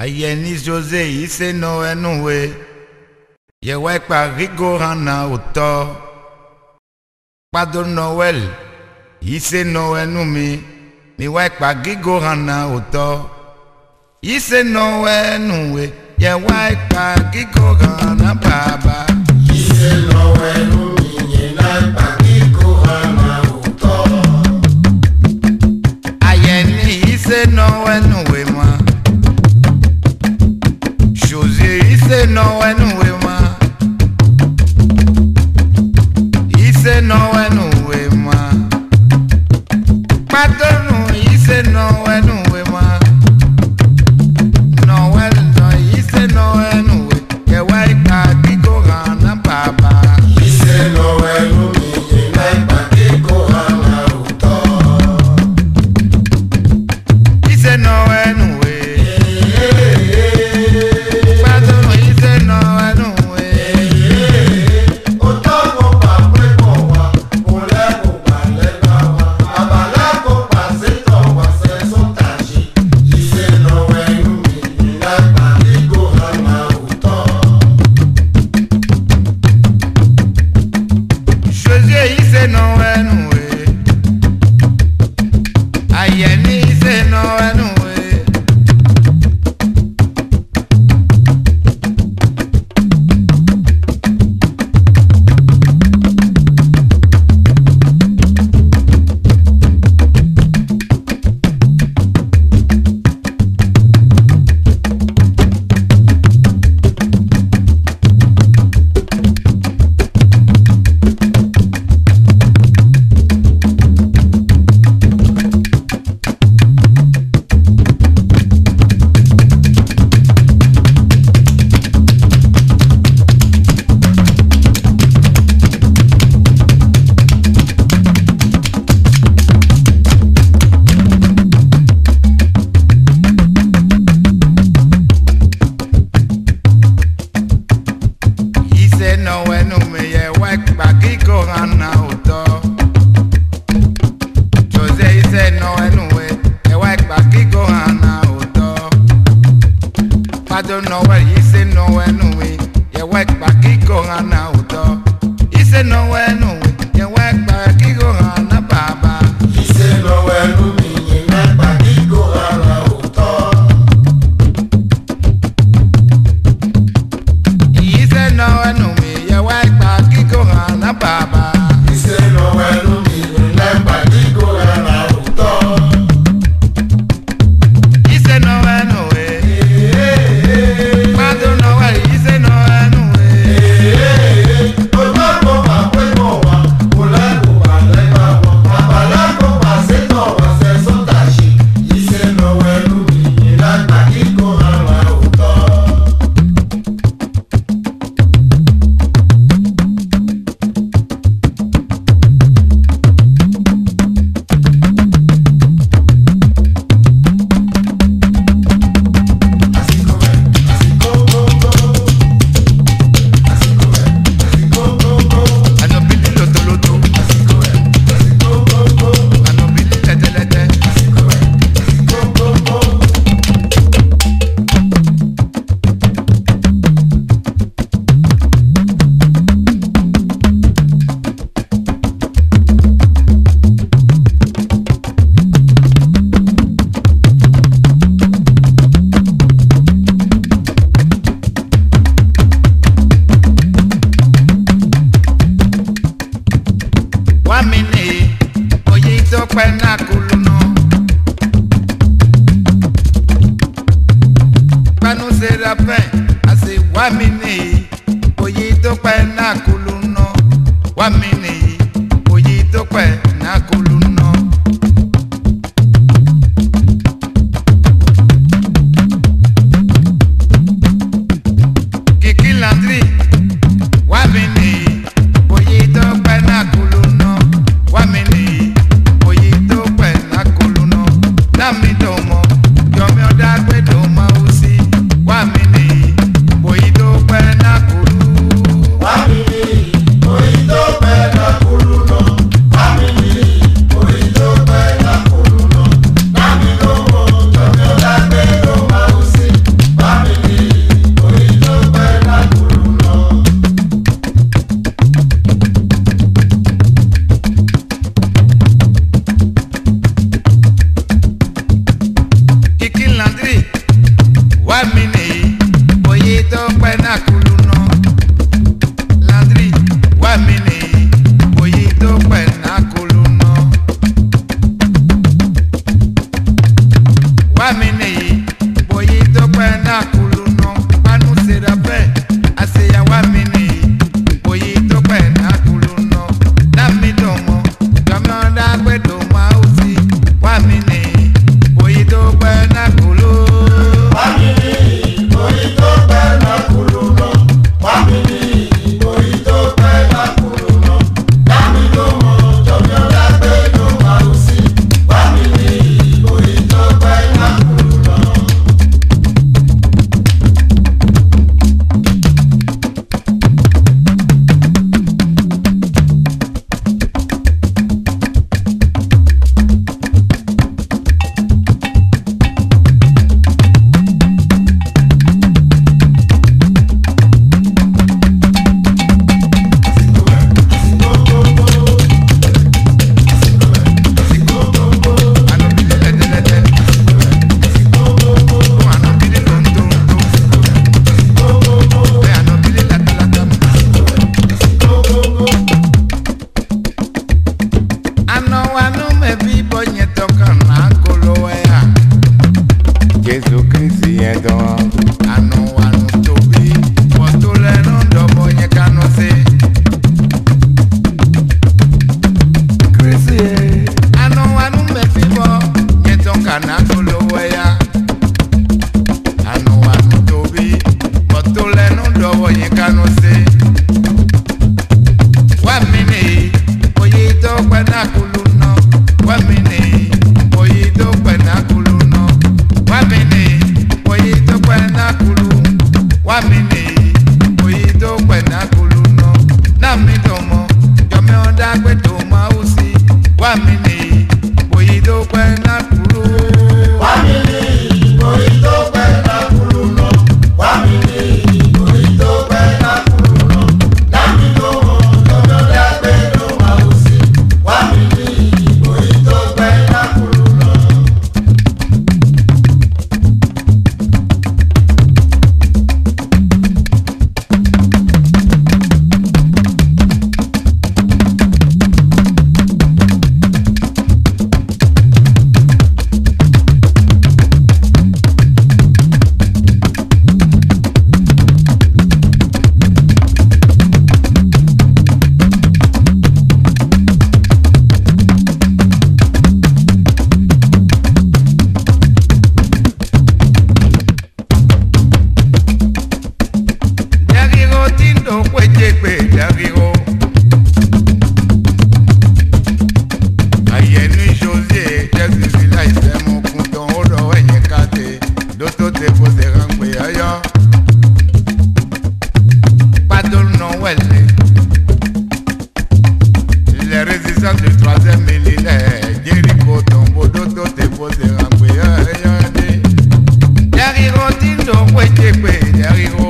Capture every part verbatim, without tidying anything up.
Ayeni José ise no enuwe ye wa pa rigorana oto Pado Noel ise no enumi mi wa pa rigorana oto ise no enuwe ye wa pa rigorana baba ise no enumi ye na pa rigorana oto Ayeni ise no enuwe ma José ise no enuwe ma ise no enuwe ma Patonu ise no enuwe ma Noel no ise no enuwe ye wa ipa rigorana baba ise no enumi ye na pa rigorana oto ise no enuwe Pado Noel ise no enuwe ye wa pa rigorana oto ise no enuwe ye wa pa rigorana baba ise no enumi ye na pa rigorana oto ise no enuwe ye wa pa rigorana baba ise no enumi ye na pa rigorana oto ise no enuwe Pado Noel ise no enuwe Wamini oye to pe na kuluno Panu Seraphim ase wamini oye to pe na kuluno Wamini oye to pe na kuluno Kiki Landry wamini oye to pe na kuluno Wamini oye to pe na kuluno Dami domo yomi oda gbe domo usi Wamini oye to pe na kulu Wamini oye to pe na James yẹn gan. Ànú ànú tóbi, wọ́n tó lẹ́nu dọ̀bọ̀ yẹn kánú sí. Kírísì yẹ. Ànú ànú mẹ́fì bọ̀, yẹn tó kàná tó lówó ya. Ànú ànú tóbi, wọ́n tó lẹ́nu dọ̀bọ̀ yẹn kánú sí. Wá mi nìyí, oyè tó pẹ́ náà kúlù náà. Wá mi nìyí, oyè tó pẹ́ náà kúlù náà. Wá mi nìyí, oyè tó pẹ́ náà kúlù. Wá mi nìyí, oyè tó pẹ́ náà kúlù náà. Náà mi tó mọ̀, jọ̀mí ọ̀dà pé tó máa ó sí. Wá mi nìyí, oyè tó pẹ́ náà kúlù. Wá mi nìyí, oyè tó pẹ́ náà kúlù náà. Wá mi nìyí, oyè tó pẹ́ náà kúlù náà. Náà mi tó mọ̀, jọ̀mí ọ̀dà pé tó máa ó sí. Wá mi nìyí, oyè tó pẹ́ náà kúlù náà. Darigo tindo kwejekpe darigo. Ayenu José Jésus vila isemu kunton odo enye kate. Doto te pose rangbe ayo. Padol non welle. Les résistants du troisième millénaire. Jericho tombo doto te pose rangbe ayo. Darigo tindo kwejekpe darigo.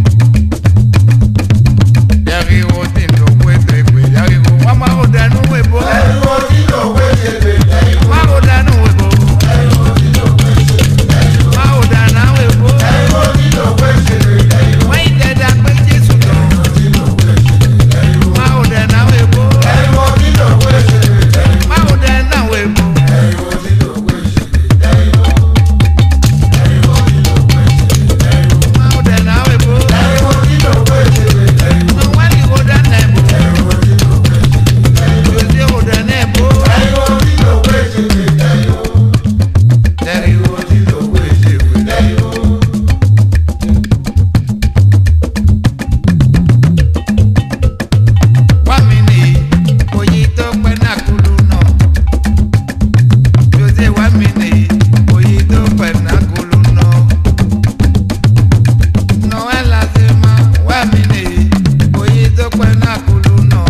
Darigo tindo kwejekpe darigo. Mama odanu webo. Darigo tindo kwejekpe darigo. Ma odanu webo. Darigo tindo kwejekpe darigo. Ma odana webo. Darigo tindo kwejekpe darigo. Why did I pay Jesus? Darigo tindo kwejekpe darigo. Ma odana webo. Darigo tindo kwejekpe darigo. Ma odana webo. Darigo tindo kwejekpe darigo. Darigo tindo kwejekpe darigo. Ma odana webo. Darigo tindo kwejekpe darigo. No one you odana webo. Darigo tindo kwejekpe darigo. Jose odana webo. Darigo tindo kwejekpe darigo. Darigo tindo kwejekpe darigo. Wamini, oyito pena kuluno. Jose wamini, oyito pena kuluno. Noel asema, wamini, oyito pena kuluno.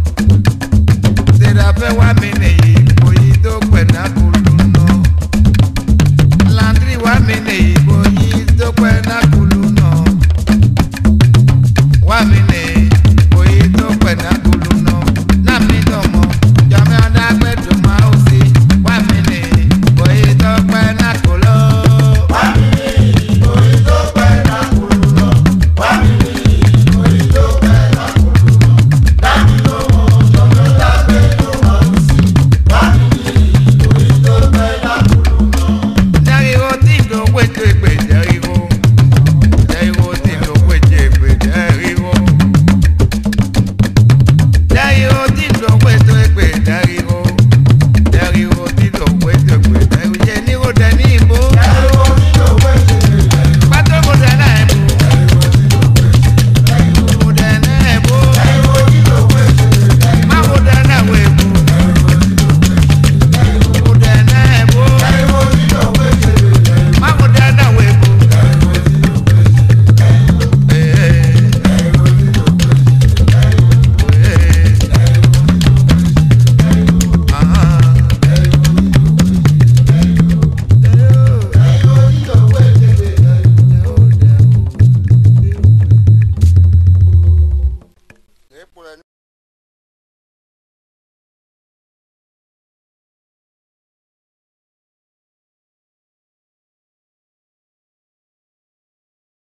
Serafe wamini, oyito pena kuluno. Landry wamini, oyito pena